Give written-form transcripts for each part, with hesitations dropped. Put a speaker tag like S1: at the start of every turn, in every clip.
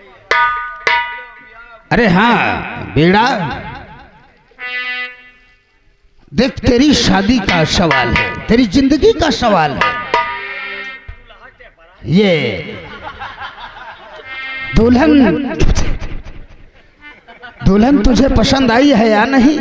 S1: अरे हाँ बेड़ा, देख तेरी शादी का सवाल है, तेरी जिंदगी का सवाल है। ये दुल्हन तुझे पसंद आई है या नहीं?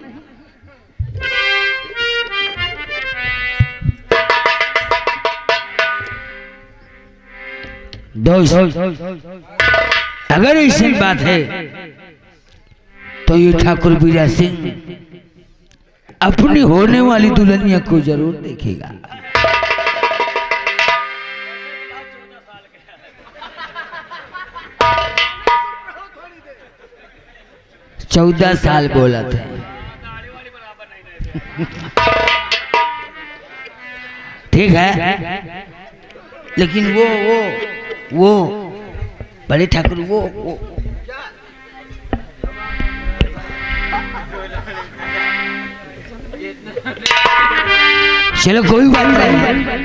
S1: दोस्त, अगर ऐसी बात है तो ये ठाकुर बीरा सिंह अपनी होने वाली दुल्हनिया को जरूर देखेगा। 14 साल बोला था। ठीक है, लेकिन वो बड़े ठाकुर वो चलो कोई बात नहीं,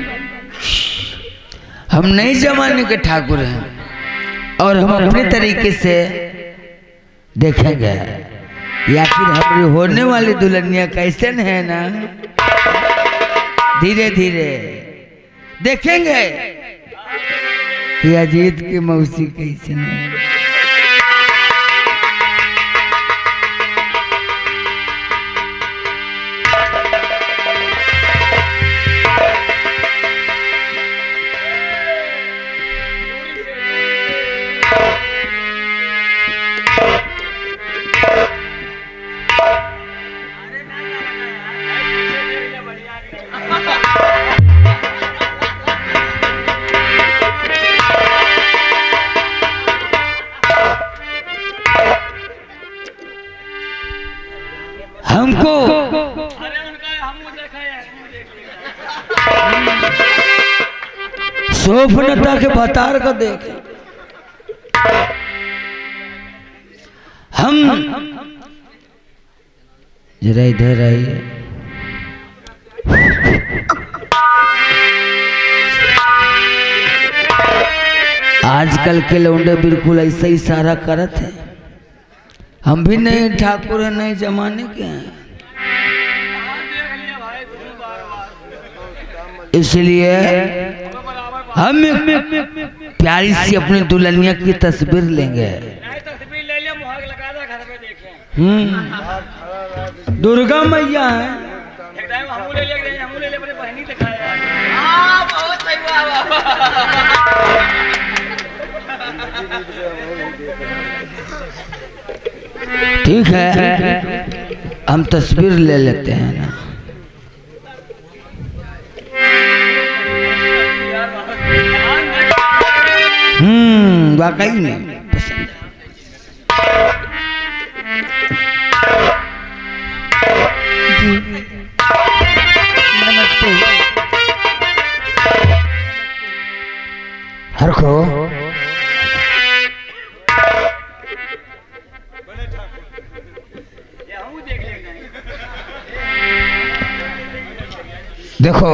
S1: हम नए जमाने के ठाकुर हैं और हम अपने तरीके से देखेंगे या फिर हमारी होने वाली दुल्हनिया कैसे है ना, धीरे धीरे देखेंगे कि अजीत की मौसी कैसे है। हमको सोफनता के बतार का देख, हम जरा इधर आइए। आजकल के लौंडे बिल्कुल ऐसा ही सारा करत है। हम भी नए ठाकुर हैं, नए जमाने के हैं, इसलिए हम प्यारी सी अपनी दुल्हनिया की तस्वीर लेंगे। दुर्गा मैया है, ठीक है, हम तस्वीर ले लेते हैं ना। वाकई में पसंद है। नमस्ते। हरखो देखो,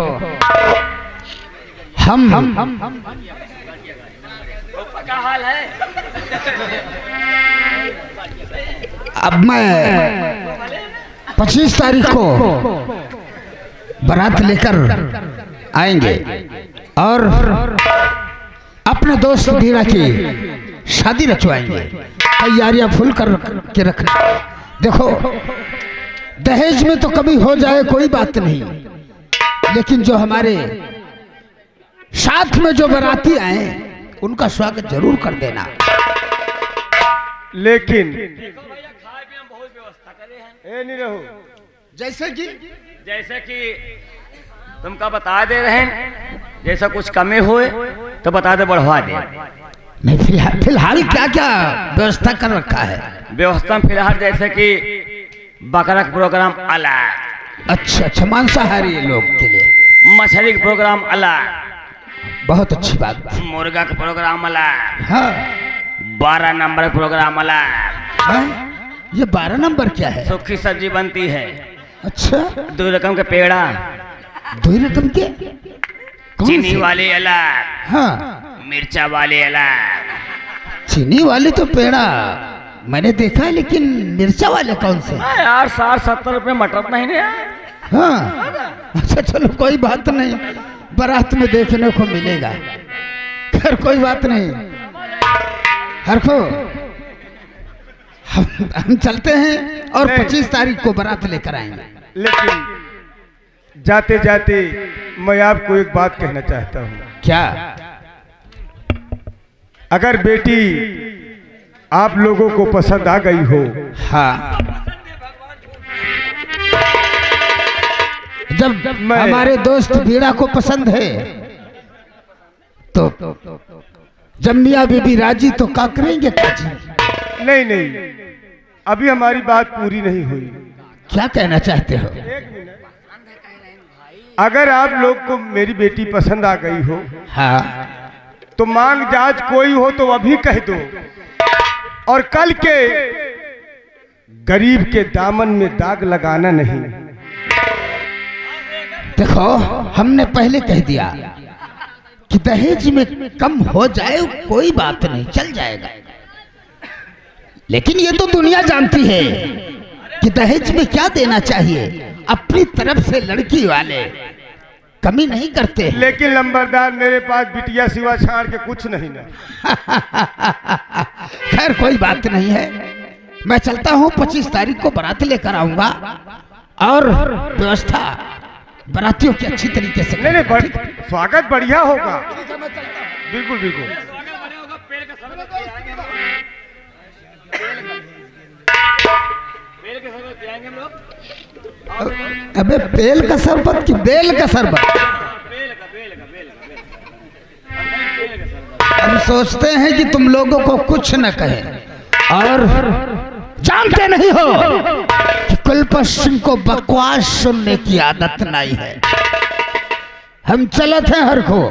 S1: हम क्या हाल है? अब मैं 25 तारीख को बारात लेकर आएंगे और अपने दोस्त धीरा की शादी रचवाएंगे। तैयारियां फुल कर के रखना। देखो, दहेज में तो कमी हो जाए कोई बात नहीं, लेकिन जो हमारे साथ में जो बाराती आए उनका स्वागत जरूर कर देना।
S2: लेकिन
S3: खाए पिए बहुत व्यवस्था करे हैं।
S2: ए नहीं रहो,
S3: जैसे कि तुमका बता दे रहे हैं, जैसा कुछ कमी हुए तो बता दे, बढ़वा दे।
S1: नहीं, फिलहाल क्या क्या व्यवस्था कर रखा है?
S3: व्यवस्था फिलहाल जैसे कि बकरा का प्रोग्राम अलग।
S1: अच्छा, मांसाहारी लोग के लिए
S3: मछली का प्रोग्राम अलग।
S1: बहुत अच्छी बात।
S3: मुर्गा का प्रोग्राम अलग।
S1: हाँ।
S3: 12 नंबर प्रोग्राम अलग।
S1: हाँ? ये 12 नंबर क्या है?
S3: सूखी सब्जी बनती है।
S1: अच्छा,
S3: 2 रकम के पेड़ा,
S1: 2 रकम के?
S3: चीनी वाले अलग,
S1: हाँ,
S3: मिर्चा वाले अलग।
S1: चीनी वाली तो पेड़ा मैंने देखा है, लेकिन मिर्चा वाले कौन से?
S3: यार 60-70 रुपये मटर नहीं ने यार।
S1: हाँ अच्छा चलो कोई बात नहीं, बारात में देखने को मिलेगा। खैर कोई बात नहीं, हर को हम चलते हैं और 25 तारीख को बारात लेकर आएंगे।
S2: लेकिन जाते जाते मैं आपको एक बात कहना चाहता हूँ।
S1: क्या?
S2: अगर बेटी आप लोगों को पसंद आ गई हो,
S1: हाँ, जब हमारे दोस्त बीड़ा को पसंद है तो जब मियाँ बीबी राजी तो क्या करेंगे काजी?
S2: नहीं नहीं, अभी हमारी बात पूरी नहीं हुई।
S1: क्या कहना चाहते हो?
S2: अगर आप लोग को मेरी बेटी पसंद आ गई हो,
S1: हाँ,
S2: तो मांग जाज कोई हो तो अभी कह दो, और कल के गरीब के दामन में दाग लगाना नहीं।
S1: देखो हमने पहले कह दिया कि दहेज में कम हो जाए कोई बात नहीं, चल जाएगा, लेकिन ये तो दुनिया जानती है कि दहेज में क्या देना चाहिए। अपनी तरफ से लड़की वाले कमी नहीं करते।
S2: लेकिन लंबरदार मेरे पास बिटिया सिवा छाड़ के कुछ नहीं ना।
S1: खैर कोई बात नहीं है, मैं चलता हूँ। 25 तारीख को बारात लेकर आऊंगा और व्यवस्था बारातियों की अच्छी तरीके से।
S2: नहीं, स्वागत बढ़िया होगा। बिल्कुल बिल्कुल।
S1: अबे बेल का शरबत कि बेल का शरबत? हम सोचते हैं कि तुम लोगों को कुछ न कहे, और जानते नहीं हो कि कुलपत सिंह को बकवास सुनने की आदत नहीं है। हम चलत हैं हर को।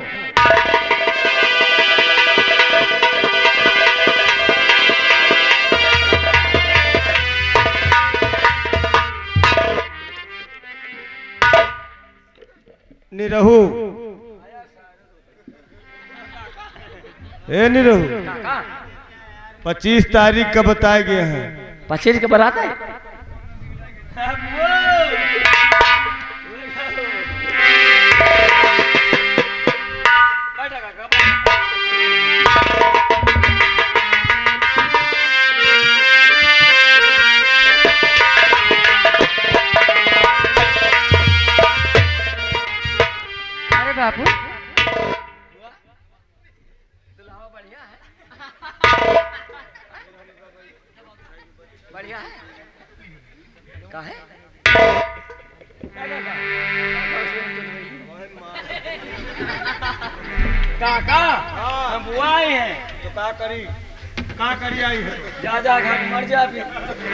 S2: निरहू, ए निरहू, 25 तारीख का बताए गए हैं।
S3: 25 के बारात है।
S4: अरे बाबू,
S3: बढ़िया है। का है? काका हम बुआ आए हैं।
S2: तो का करी आई है?
S3: जा जा घर मर जा फिर।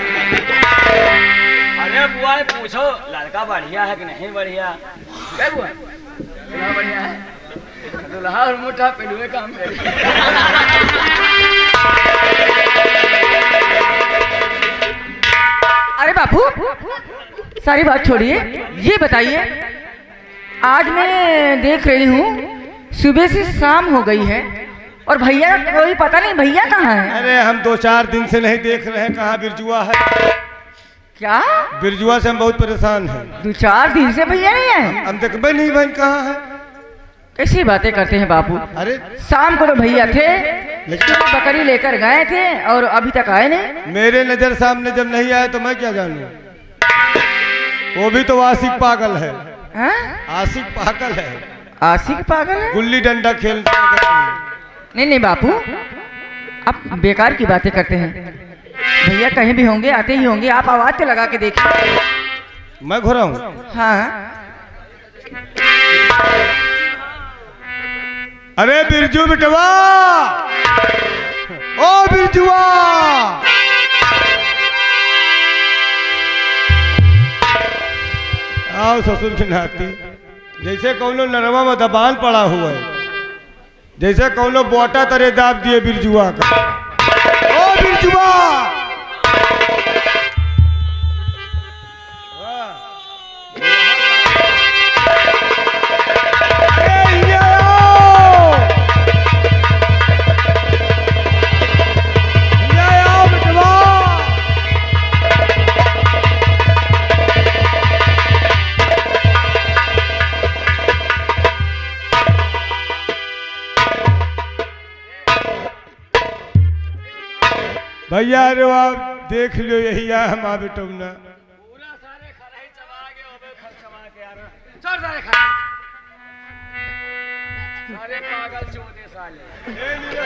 S3: अरे बुआ पूछो लड़का बढ़िया है कि नहीं बढ़िया? क्या बुआ दुल्हा बढ़िया है? दुल्हा और मोटा पेलुए काम करे।
S4: अरे बापू सारी बात छोड़िए, ये बताइए, आज मैं देख रही हूँ सुबह से शाम हो गई है और भैया का कोई पता नहीं। भैया कहाँ है?
S2: अरे हम 2-4 दिन से नहीं देख रहे हैं। कहाँ बिरजुआ है?
S4: क्या?
S2: बिरजुआ से हम बहुत परेशान हैं।
S4: 2-4 दिन से भैया नहीं है?
S2: हम देखबे नहीं बहन कहाँ है।
S4: कैसी बातें करते हैं बापू?
S2: अरे
S4: शाम को तो भैया थे,
S2: लेकिन
S4: बकरी लेकर गए थे और अभी तक आए नहीं।
S2: मेरे नजर सामने जब नहीं आए तो मैं क्या जानूं? वो भी तो आशिक पागल है।
S4: हाँ?
S2: आशिक पागल है।
S4: आशिक पागल है?
S2: गुल्ली डंडा खेल।
S4: नहीं नहीं बापू, आप बेकार की बातें करते हैं। भैया कहीं भी होंगे, आते ही होंगे। आप आवाज तो लगा के देखिए।
S2: मैं घोड़ा हूँ?
S4: हाँ।
S2: अरे बिरजू बिटवा, ओ बिरजुआ, आओ ससुर की नाती। जैसे कौनो नरवा में दबान पड़ा हुआ है, जैसे कौनो बोटा तरे दाब दिए बिरजुआ का। ओ बिरजुआ, भैया अरे आप देख लो यही है हमारा बेटौना।
S3: पूरा सारे खराई चबा के ओबे खर चबा के यार चल सारे खा सारे पागल चोदे साले।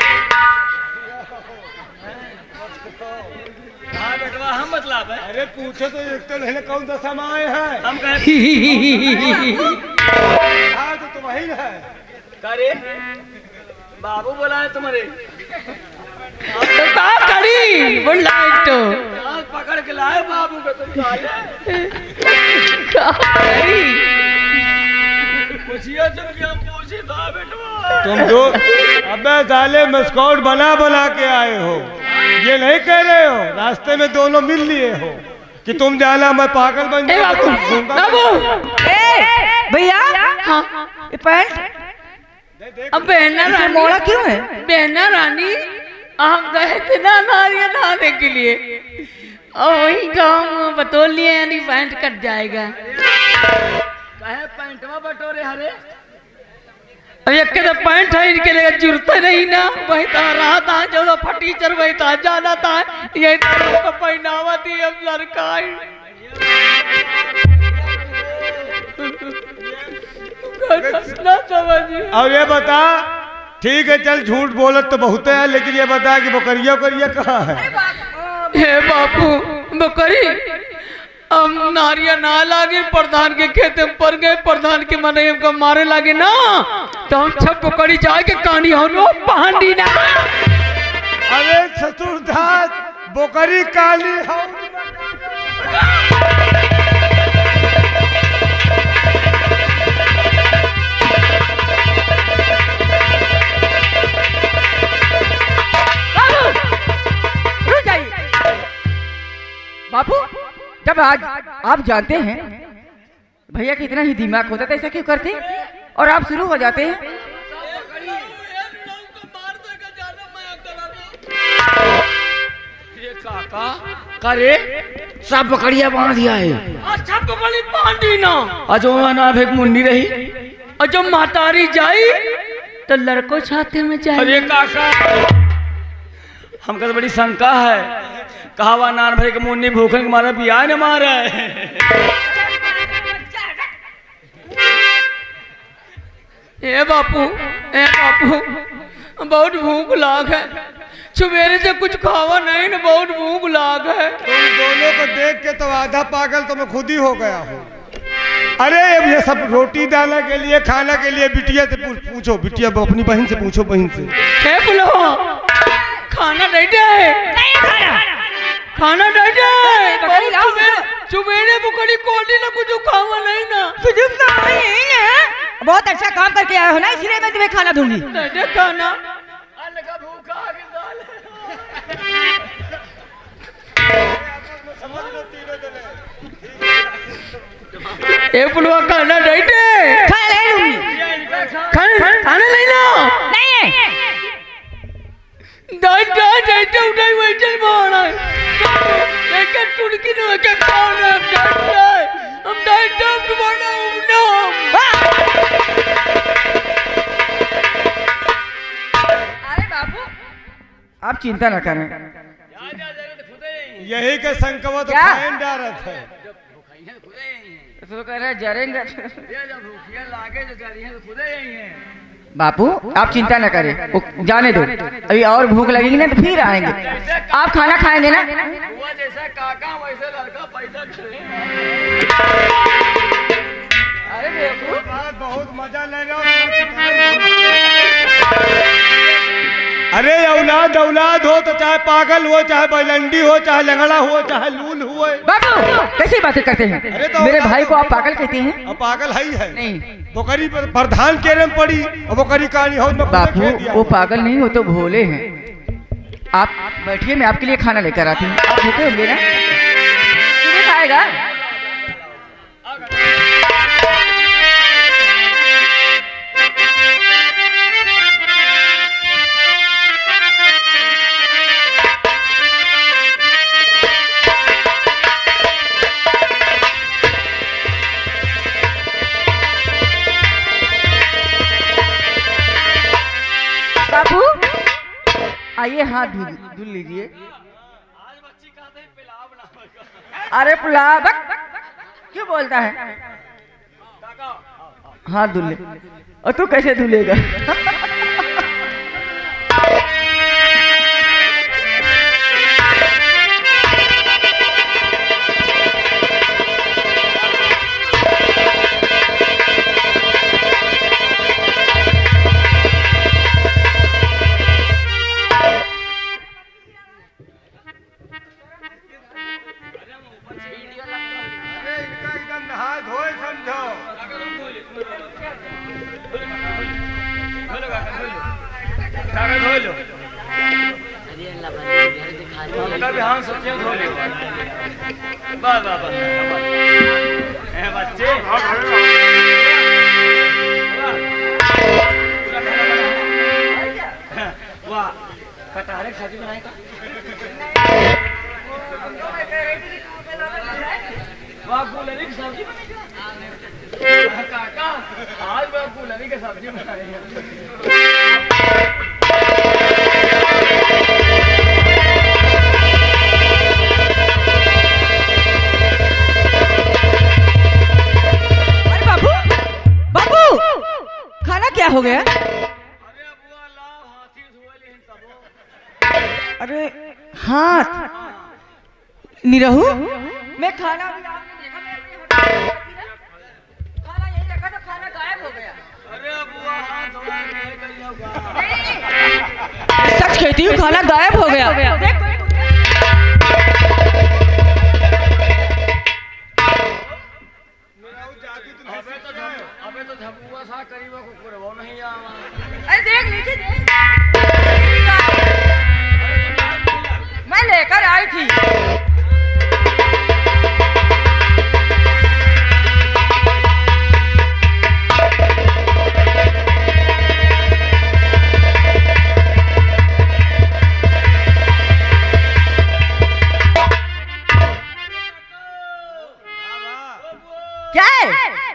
S3: हाँ बेटवा हम मतलब है।
S2: अरे पूछो तो एक तो नहीं कौन दशा में आए हैं
S3: हम कहे
S2: हाँ तो वही है।
S3: करे बाबू बोला है तुम्हारे
S4: कड़ी बुलाइट
S3: आज पकड़ के लाए बाबू को तुम पूछिए तुम क्या पूछी था बेटवा।
S2: तुम दो अबे साले मस्कौट बना बना के आए हो, ये नहीं कह रहे हो रास्ते में दोनों मिल लिए हो कि तुम जाना मैं पागल बन
S4: भैया ये पैंट
S5: अब बहना रानी
S4: मोड़ा क्यों है?
S5: बहना रानी हम गए थे ना नारियल नहाने के लिए और वही तो हम बतौल लिए यानी पैंट कट जाएगा।
S3: कहे पैंटवा बटोरे हरे
S5: अब एक तो पैंट है इनके लिए जरूरत नहीं ना, वही तो रहा था जो फटीचर वही था जाना था यही तो पहनावा थी अब लड़का ना समझिए।
S2: अब ये बता ठीक है चल झूठ बोलत तो बहुत है लेकिन ये बता कि बकरिया उकरिया कहाँ है?
S5: हे बापू बकरी हम नारिया ना लागे प्रधान के खेत में पड़ गए, प्रधान के मने हमको मारे लागे ना तो हम छप बकरी जाके कहानी हो पहाड़ी ना।
S2: अरे ससुरदास बकरी काली हो
S4: बापू जब आज आप जानते हैं भैया का इतना ही दिमाग होता था ऐसा क्यों करते और आप शुरू हो जाते हैं?
S3: काका करे सब बकरिया बांध दिया है।
S5: अच्छा बकरी बांधी ना
S3: अजो ना एक मुन्नी रही
S5: और जब मातारी जाई तो लड़को छाते में जाए।
S3: अरे काका हमका तो बड़ी शंका है कहावा नान भाई के मुन्नी भूखे के मारे बिया न मारे।
S5: ए बापू बहुत भूख लाग है, सवेरे से कुछ खावा नहीं ना बहुत भूख लाग है।
S2: तुम दोनों को देख के तो आधा पागल तो मैं खुद ही हो गया हूँ। अरे अब ये सब रोटी डालने के लिए खाने के लिए बिटिया से पूछो, बिटिया अपनी बहन से पूछो, बहन से।
S5: क्या बोलो खाना नहीं दे खाना नहीं दे चुबेरे बुकड़ी कोटी ना कुछ खावा नहीं ना
S4: बहुत अच्छा काम करके आए हो ना इसलिए मैं तुम्हें खाना दूंगी।
S5: नहीं दे खाना
S3: भूखा
S5: ए पुलवा खाना नहीं दे
S4: खाना नहीं दूंगी।
S5: खाना नहीं ना
S4: नहीं
S5: दाइट उठाई वही चल मारा एक टुड़की न एक खाना हम दाइट तुम्हारा ना।
S4: अरे बाबू आप चिंता न करें
S2: यही के संकवा तो
S4: क्या?
S2: खाएं डारत है।
S4: तो कह रहे जरेंगे
S3: लागे जो करिए तो खुदे यही है।
S4: बापू आप चिंता न करें वो जाने दो, अभी और भूख लगेगी ना तो फिर आएंगे। आप खाना खाएंगे ना?
S3: हुआ जैसा काका वैसे लड़का पैदा करे।
S4: अरे देखो
S2: बहुत मजा ले रहा अरे औलाद औलाद हो तो चाहे पागल हो चाहे बैलंडी हो चाहे लंगड़ा हो चाहे लूल हो।
S4: बाबू कैसी बातें करते हैं?
S2: अरे तो
S4: मेरे भाई को आप पागल कहते हैं?
S2: अब पागल है
S4: नहीं
S2: बकरी पर प्रधान के रम पड़ी और बकरी कहानी हो
S4: बापू वो पागल नहीं वो तो भोले हैं। आप बैठिए मैं आपके लिए खाना लेकर आती हूँ। आप भूखे होंगे ना? तुम्हें खाएगा? बाबू आइए हाथ धुल लीजिए। अरे पुलाव क्यों बोलता है? हाथ धुल ले। और तू कैसे धुलेगा?
S3: कटहरे की सब्जी बनाएगा? वाह गुलरी की सब्जी बनेगा? काका आज मैं गुलरी की सब्जी बनाएगा।
S4: अरे बाबू बाबू खाना क्या हो गया? अरे हाथ निरहू मैं खाना भी आपने देखा, मैं खाना यही रखा था, खाना गायब हो गया।
S3: अरे बुआ हाथ धोया नहीं कहीं होगा।
S4: सच कहती हूँ खाना गायब हो गया।
S3: अबे तो झपुआ सा करीबा को करवाओ नहीं आवा।
S4: अरे देख नीचे देख, मैं लेकर आई थी। क्या है?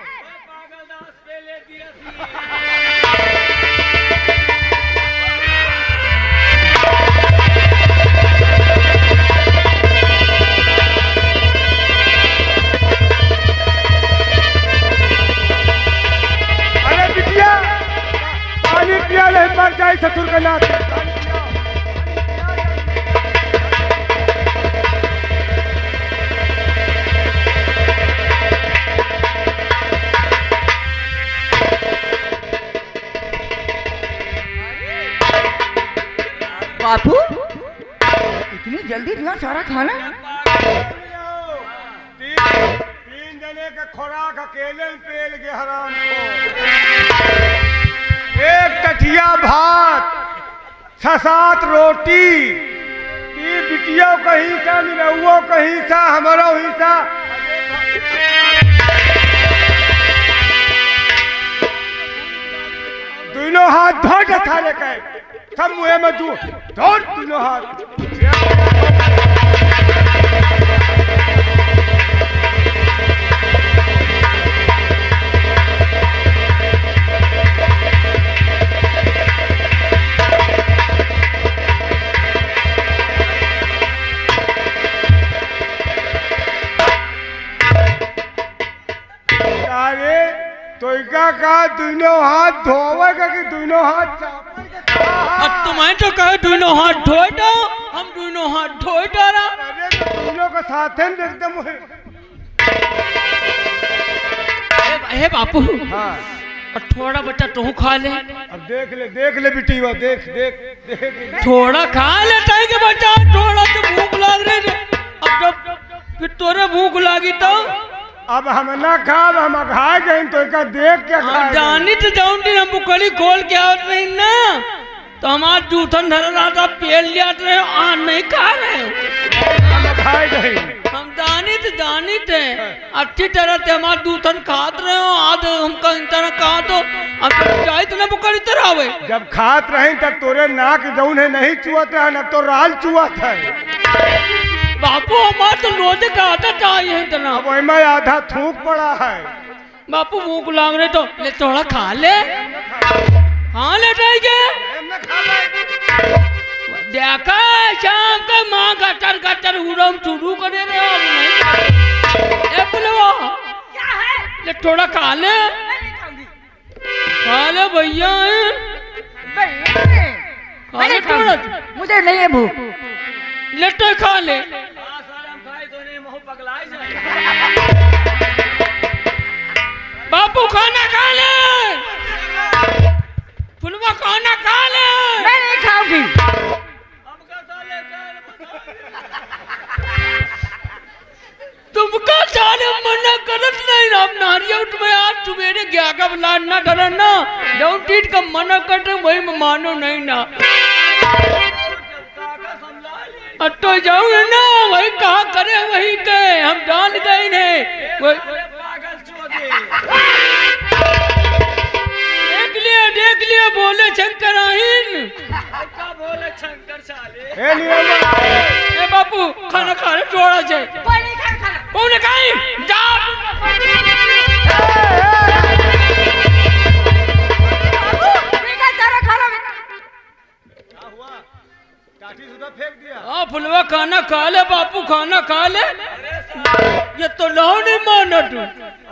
S2: मर जाए ससुर का नाथ।
S4: बापू इतनी जल्दी इतना सारा खाना?
S2: तीन जने का खुराक अकेले पेल के हराम को। एक कठिया भात, 6-7 रोटी, 3 बिटियों का हिस्सा, निरहुओं का हिस्सा, हमारा हिस्सा। दोनों हाथ धो के थाने के सब मुँह में दो दोनों हाथ। तो का दोनों हाथ धोवेगा कि दोनों हाथ चापेगा?
S5: तुम्हें तो कहे दोनों हाथ धोए दो, हम दोनों हाथ धोए डाला।
S2: अरे तो दोनों का साथ एकदम
S5: हे बापू,
S2: हाँ
S5: और थोड़ा बच्चा तू खा ले।
S2: अब देख ले बेटी, वो देख देख देख
S5: थोड़ा खा लेता है कि बच्चा, थोड़ा तो भूख लग रही है। अब जब फिर तोरे भूख लगी तो
S2: अब हम ना खाब, हम खा गए तो का देख क्या खा
S5: जानी तो जाऊंगी। हम बुकड़ी खोल के आवत नहीं ना, तो हमारा जूठन धर रहा था, पेल लिया रहे हो, आज नहीं खा रहे हो।
S2: हम खा गए,
S5: हम जानी थे अच्छी तरह से हमारा जूठन खात रहे हो, आज हमका इन तरह कहा तो अब चाहे तो ना बुकड़ी तरह आवे।
S2: जब खात रहे तब तोरे नाक जौन है नहीं चुआते हैं, अब तो राल चुआत है।
S5: बापू हमारा तो रोज का आदत चाहिए इतना।
S2: अब वही में आधा थूक पड़ा है।
S5: बापू भूख लग रहे तो ले थोड़ा खा ले। हाँ ले जाएंगे, देखा शाम का माँ गटर गटर उड़म शुरू करे रे अब नहीं ए पुलवा
S4: क्या है?
S5: ले थोड़ा खा ले भैया
S4: मैंने थोड़ा मुझे नहीं है भूख।
S5: लेटे खा ले बापू खाना खा ले फुलवा खाना खा ले।
S4: मैं नहीं खाऊंगी।
S5: तुमका सारे मना करत नहीं अब नारियल तुम्हें आज सवेरे गया का बुला ना डरना डोंट ईट का मना करते वही मानो नहीं ना तो जाओ ना वही कहा करे वही के हम जान गए नहीं देख लिया बोले शंकर आहीन बोले शंकर साले ए बापू खाना खा रहे थोड़ा से कौन खाई जा
S2: फेंक दिया।
S5: हाँ फुलवा खाना खा ले बापू खाना खा ले ये तो लो नहीं माना तू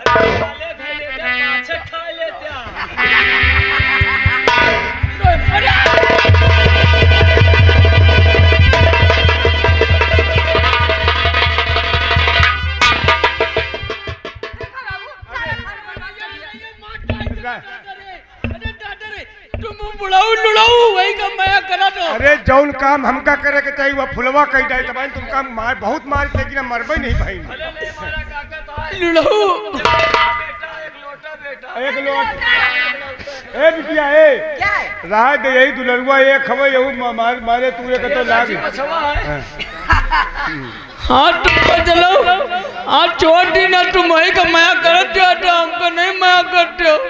S2: अरे जौन काम हमका करे के चाहिए वह फुलवा कही जाए तब तुम काम मार बहुत मार लेकिन मरबे नहीं भाई एक लोट ए बिटिया ए रहा दे यही दुलरुआ एक खबर यहू मारे तू एक तो लाग
S5: हाँ तुम चलो आप छोड़ दी ना तुम वही का माया करते हो तो हमको नहीं माया करते हो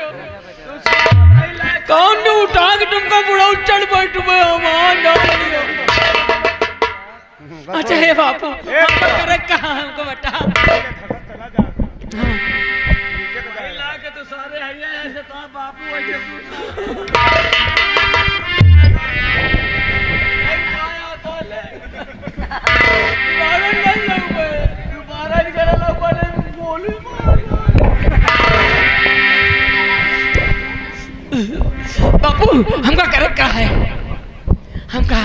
S5: कौन ने उठा के तुमको बुढ़ा चढ़ बैठ अच्छा हे बापू करे कहा हमको बता तो सारे ऐसे तो बापू बापू हमका करे क्या है हमका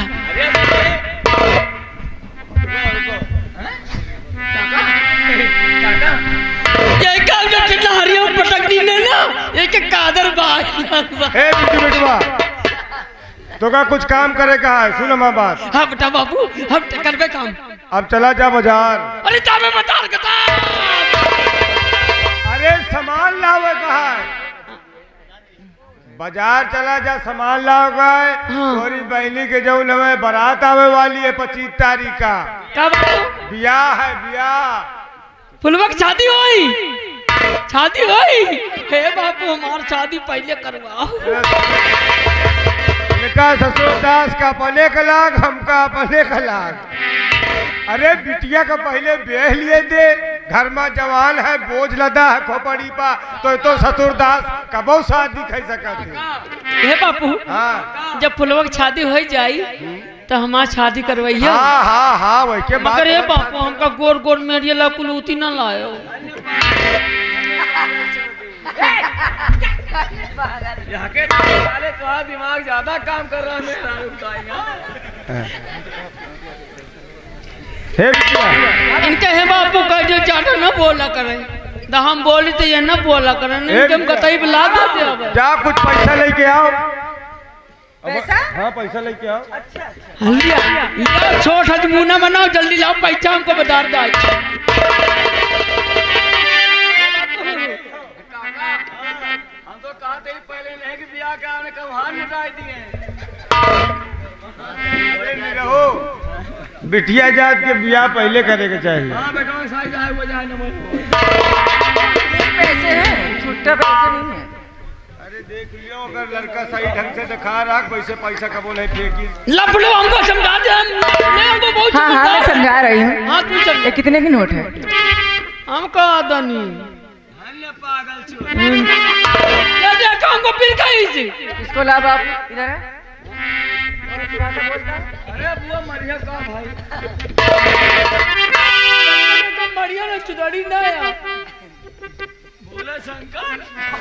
S5: ये काम जो चिल्लारियों पटक दी ने ना ये के कादर बाई
S2: ए बेटवा तो का कुछ काम करे कहा है सुनो मां बात।
S5: हाँ बेटा बापू हम करबे काम
S2: अब चला जा बाजार।
S5: अरे जा मैं बाजार के
S2: अरे सामान लावे कहा है बाजार चला जा सामान लाओ गए थोड़ी बहनी के जो नवे बारात आवे वाली है 25 तारीख का
S5: कब
S2: ब्याह है ब्याह
S5: फुलवा की शादी हुई हे बापू हमारी शादी पहले करवाओ
S2: इनका ससुर दास का पहले का लाग हमका पहले का लाग। अरे बिटिया का पहले ब्याह लिए दे घर में जवान है बोझ लदा है खोपड़ी पा तो ससुर दास कबो शादी खाई सकते
S5: हे बापू
S2: हाँ
S5: जब फुलवा की शादी हो जाई तो हमार शादी करवाइए।
S2: हाँ वही के बात
S5: मगर हे बापू हमका गोर गोर मेरी ला कुलूती ना लायो यहाँ के दिमाग ज्यादा काम कर रहा है इनके है बापू का जो ज्यादा न बोला करें तो हम बोली तो ये न बोला करें नहीं कतई बुला देते अब
S2: जा कुछ पैसा लेके आओ।
S4: पैसा?
S2: हाँ पैसा लेके आओ।
S4: अच्छा
S5: लिया छोट हजमूना बनाओ जल्दी लाओ पैसा हमको बता दो हम तो कहते ही पहले नहीं कि ब्याह का हमने कहां निकाल दिए
S2: रहो बिटिया जात के ब्याह पहले करे के चाहिए।
S4: पैसे हैं छुट्टा पैसे नहीं है।
S2: अरे देख लियो अगर लड़का सही ढंग से दिखा रहा वैसे पैसा कबो नहीं फेंकी
S5: लफड़ो हमको समझा दे मैं हमको बहुत
S4: हाँ मैं समझा रही हूँ।
S5: हाँ तू चल
S4: ये कितने की नोट है?
S5: हमको आदा नहीं पागल देखो हमको पिल गई थी
S4: इसको लाभ आप इधर है
S3: अरे बुआ मरिया का भाई
S5: तो बढ़िया ना चुदाड़ी ना आया
S3: बोले शंकर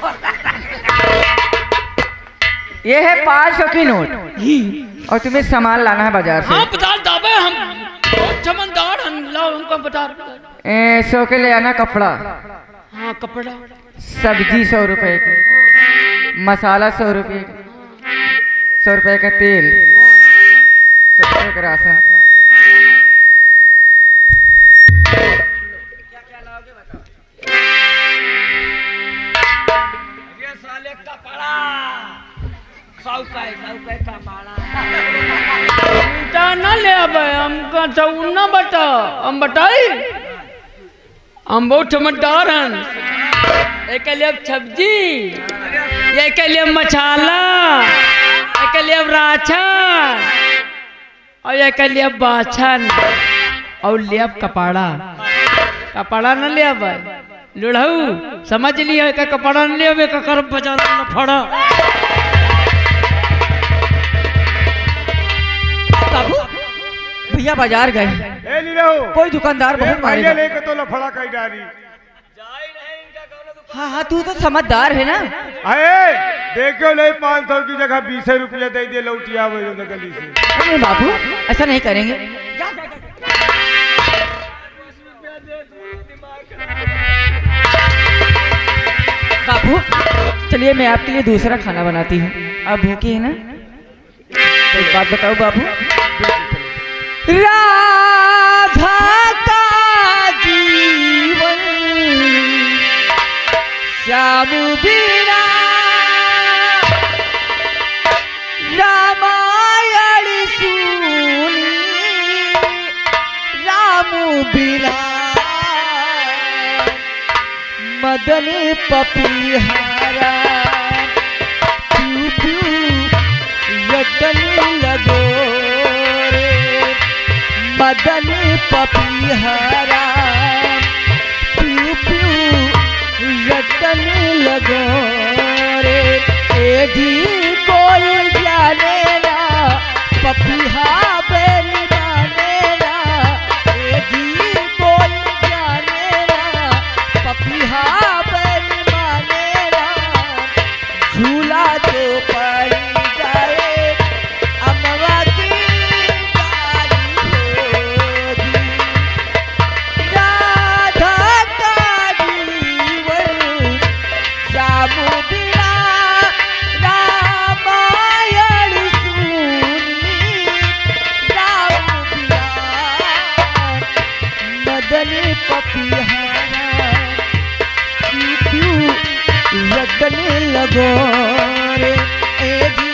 S4: ये है 500 की नोट और तुम्हें सामान लाना है बाजार से।
S5: हाँ बता दावे हम बहुत जमींदार हम लाओ हमको बता
S4: 100 के ले आना कपड़ा,
S5: हाँ कपड़ा
S4: सब्जी 100 रुपए की, मसाला 100 रुपए का, 100 रुपए का तेल, 100 रुपए का राशन।
S3: ये साले कपड़ा सौका कपड़ा
S5: मीठा ना ले अब हमका तो ना बता हम बताई हम बहुत जमींदार हैं। एक लिए सब्जी, एक लिए मसाला, एक लिए राशन और एक लिए बाछन और ले कपड़ा। कपड़ा न ले अब लुढ़ऊ समझ लिया का कपड़ा न ले अब का कर बाजार न फड़ा।
S4: बाबू भैया बाजार गए,
S2: ए नहीं रहो
S4: कोई दुकानदार बहुत
S2: भैया
S4: मारेगा।
S2: लेके तो लफड़ा कई डारी।
S4: हाँ हाँ तू तो समझदार है ना।
S2: अरे देखो ले 500 की जगह 20 रुपया दे दिए लौटिया वो गली से।
S4: अरे बाबू ऐसा नहीं करेंगे। बाबू चलिए मैं आपके लिए दूसरा खाना बनाती हूँ, आप भूखी है ना। तो एक बात बताओ बाबू, राधा का जीवन श्याम बिना रामायण सुनी राम बिना मदन पपीहारा प्यू प्यू यतन लगो रे मदन पपीहारा प्यू प्यू यतन लगो रे एडी कोई जाने ना पपीहा बेली माने ना एडी कोई जाने ना पपीहा बेली माने ना झूला जो पड़ी जाए अमवा की गाड़ी होगी राधा का जीवन श्याम बिना रामायण सुनी राम बिना मदन पपीहारा प्यू प्यू लगने लगो रे ए जी